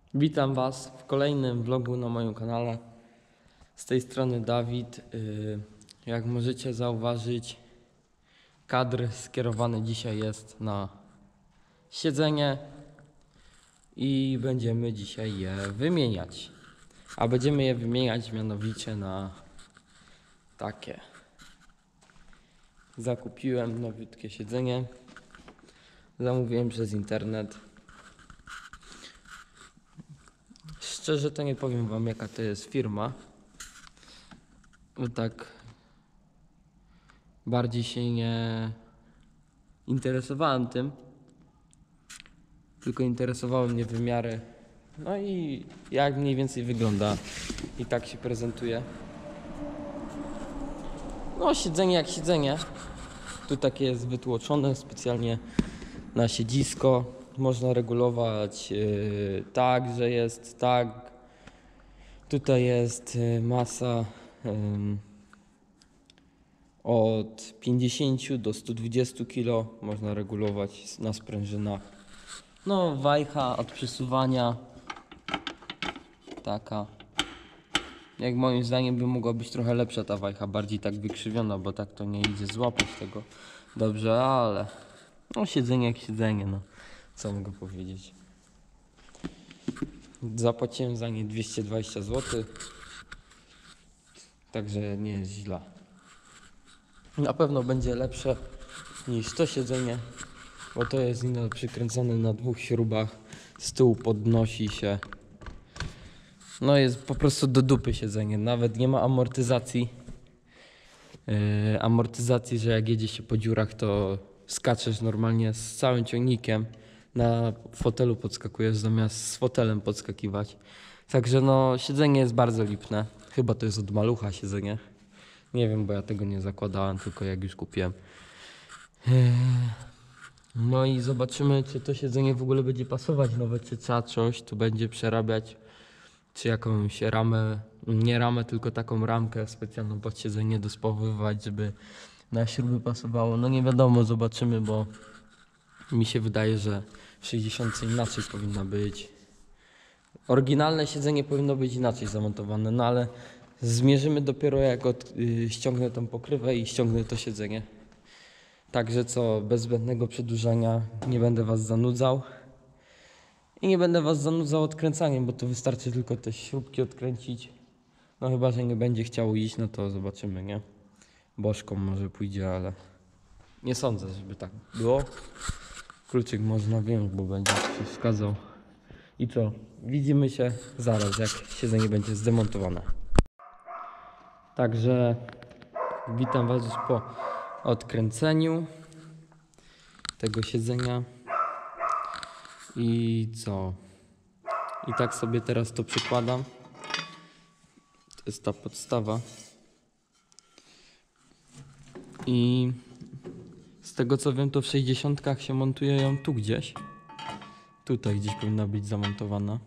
Witam Was w kolejnym vlogu na moim kanale. Z tej strony Dawid. Jak możecie zauważyć, kadr skierowany dzisiaj jest na siedzenie i będziemy dzisiaj je wymieniać. A będziemy je wymieniać mianowicie na takie. Zakupiłem nowiutkie siedzenie. Zamówiłem przez internet. Szczerze to nie powiem Wam, jaka to jest firma, bo tak bardziej się nie interesowałem tym, tylko interesowały mnie wymiary, no i jak mniej więcej wygląda i tak się prezentuje. No siedzenie jak siedzenie, tu takie jest wytłoczone specjalnie na siedzisko. Można regulować tak, że jest tak. Tutaj jest masa od 50 do 120 kg. Można regulować na sprężynach. No wajcha od przesuwania taka. Jak moim zdaniem by mogła być trochę lepsza ta wajcha, bardziej tak wykrzywiona, bo tak to nie idzie złapać tego dobrze, ale no siedzenie jak siedzenie, no co mogę powiedzieć. Zapłaciłem za nie 220 zł, także nie jest źle. Na pewno będzie lepsze niż to siedzenie, bo to jest przykręcone na 2 śrubach, z tyłu podnosi się. No jest po prostu do dupy siedzenie, nawet nie ma amortyzacji. Amortyzacji, że jak jedzie się po dziurach, to skaczesz normalnie z całym ciągnikiem. Na fotelu podskakujesz zamiast z fotelem podskakiwać. Także no siedzenie jest bardzo lipne. Chyba to jest od malucha siedzenie. Nie wiem, bo ja tego nie zakładałem, tylko jak już kupiłem. No i zobaczymy, czy to siedzenie w ogóle będzie pasować nowe, czy trzeba coś tu będzie przerabiać, czy jakąś ramę, nie ramę, tylko taką ramkę specjalną pod siedzenie dospawowywać, żeby na śruby pasowało. No nie wiadomo, zobaczymy, bo mi się wydaje, że w 60 inaczej powinna być. Oryginalne siedzenie powinno być inaczej zamontowane, no ale zmierzymy dopiero jak ściągnę tą pokrywę i ściągnę to siedzenie. Także co, bez zbędnego przedłużania nie będę Was zanudzał. I nie będę Was zanudzał odkręcaniem, bo to wystarczy tylko te śrubki odkręcić. No chyba, że nie będzie chciało iść, no to zobaczymy, nie? Bożką może pójdzie, ale nie sądzę, żeby tak było. Kluczyk można wyjąć, bo będzie przeszkadzał. I co? Widzimy się zaraz, jak siedzenie będzie zdemontowane. Także witam Was już po odkręceniu tego siedzenia. I co? I tak sobie teraz to przykładam. To jest ta podstawa. I z tego co wiem, to w 60 się montuje ją tu gdzieś. Tutaj gdzieś powinna być zamontowana.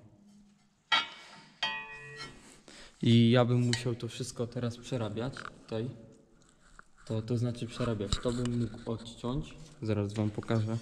I ja bym musiał to wszystko teraz przerabiać. Tutaj. To znaczy przerabiać. To bym mógł odciąć. Zaraz Wam pokażę.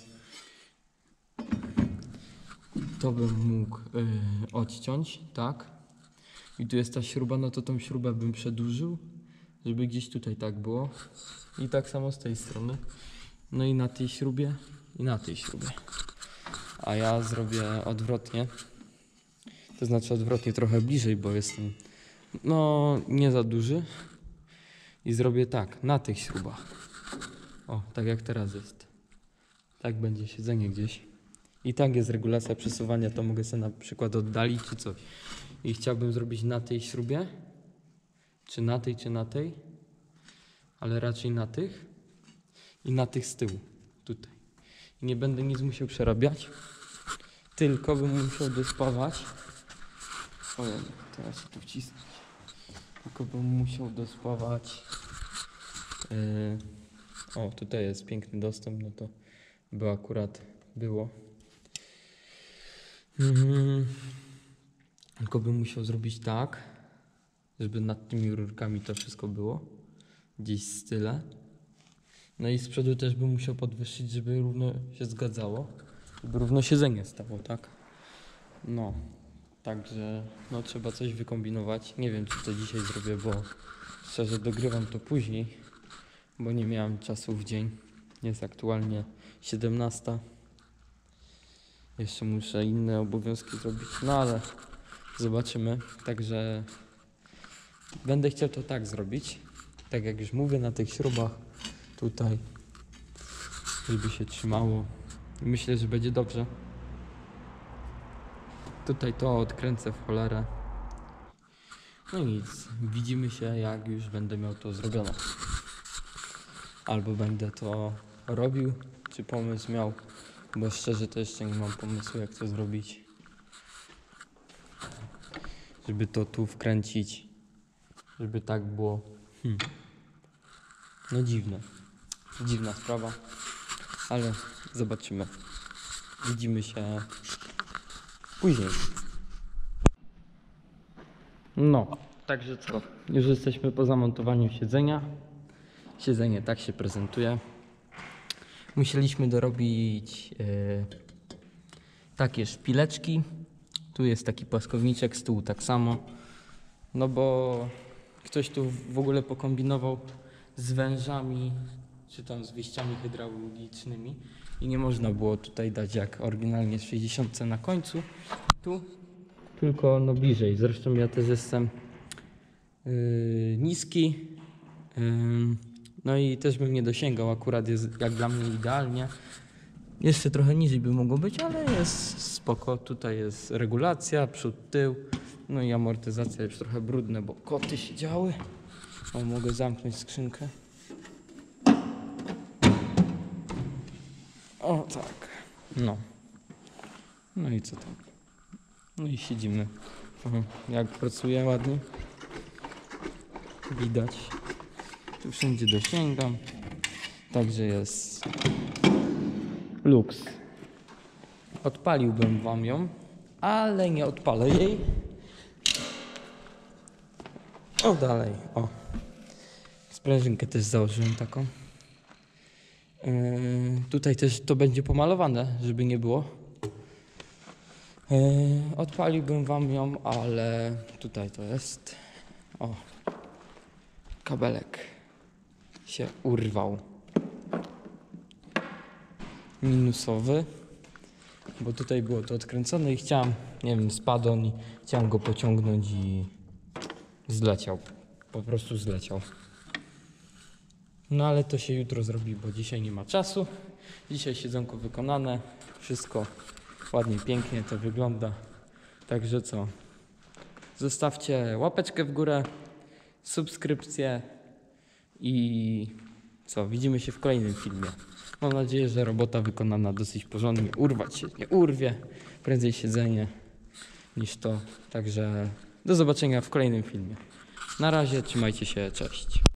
To bym mógł odciąć, tak. I tu jest ta śruba, no to tą śrubę bym przedłużył, żeby gdzieś tutaj tak było. I tak samo z tej strony. No i na tej śrubie, i na tej śrubie. A ja zrobię odwrotnie. To znaczy odwrotnie, trochę bliżej, bo jestem no nie za duży. I zrobię tak, na tych śrubach. O, tak jak teraz jest. Tak będzie siedzenie gdzieś. I tak jest regulacja przesuwania, to mogę sobie na przykład oddalić czy coś. I chciałbym zrobić na tej śrubie. Czy na tej. Ale raczej na tych. I na tych z tyłu. Tutaj. I nie będę nic musiał przerabiać. Tylko bym musiał dospawać. Ojej, teraz się tu wcisnąć. Tylko bym musiał dospawać. O, tutaj jest piękny dostęp, no to by akurat było. Tylko bym musiał zrobić tak, żeby nad tymi rurkami to wszystko było. Gdzieś z tyle. No i z przodu też bym musiał podwyższyć, żeby równo się zgadzało. Żeby równo siedzenie stało, tak? No. Także no trzeba coś wykombinować. Nie wiem, czy to dzisiaj zrobię, bo szczerze dogrywam to później, bo nie miałem czasu w dzień. Jest aktualnie 17. Jeszcze muszę inne obowiązki zrobić, no ale zobaczymy. Także będę chciał to tak zrobić, tak jak już mówię, na tych śrubach tutaj, żeby się trzymało. Myślę, że będzie dobrze. Tutaj to odkręcę w cholerę. No i nic, widzimy się, jak już będę miał to zrobione. Albo będę to robił, czy pomysł miał, bo szczerze to jeszcze nie mam pomysłu, jak to zrobić. Żeby to tu wkręcić, żeby tak było. No dziwna sprawa, ale zobaczymy. Widzimy się później. No, także co? Już jesteśmy po zamontowaniu siedzenia. Siedzenie tak się prezentuje. Musieliśmy dorobić takie szpileczki. Tu jest taki płaskowniczek, z tyłu tak samo. No bo ktoś tu w ogóle pokombinował z wężami, czy tam z wyjściami hydraulicznymi i nie można było tutaj dać jak oryginalnie 60 na końcu. Tu tylko no bliżej. Zresztą ja też jestem niski. No i też bym nie dosięgał, akurat jest jak dla mnie idealnie. Jeszcze trochę niżej by mogło być, ale jest spoko. Tutaj jest regulacja, przód, tył. No i amortyzacja już trochę brudne, bo koty siedziały. O, mogę zamknąć skrzynkę. O tak. No. No i co tam? No i siedzimy. Jak pracuje ładnie. Widać. Tu wszędzie dosięgam. Także jest luks. Odpaliłbym wam ją, ale nie odpalę jej. O, dalej. O. Sprężynkę też założyłem taką. Tutaj też to będzie pomalowane, żeby nie było. Odpaliłbym wam ją, ale tutaj to jest. O. Kabelek się urwał. Minusowy. Bo tutaj było to odkręcone i chciałem, nie wiem, spadł on i chciałem go pociągnąć i zleciał. Po prostu zleciał. No ale to się jutro zrobi, bo dzisiaj nie ma czasu. Dzisiaj siedzonko wykonane. Wszystko ładnie, pięknie to wygląda. Także co? Zostawcie łapeczkę w górę, subskrypcję i co? Widzimy się w kolejnym filmie. Mam nadzieję, że robota wykonana dosyć porządnie. Urwać się nie urwie. Prędzej siedzenie niż to. Także do zobaczenia w kolejnym filmie. Na razie, trzymajcie się, cześć.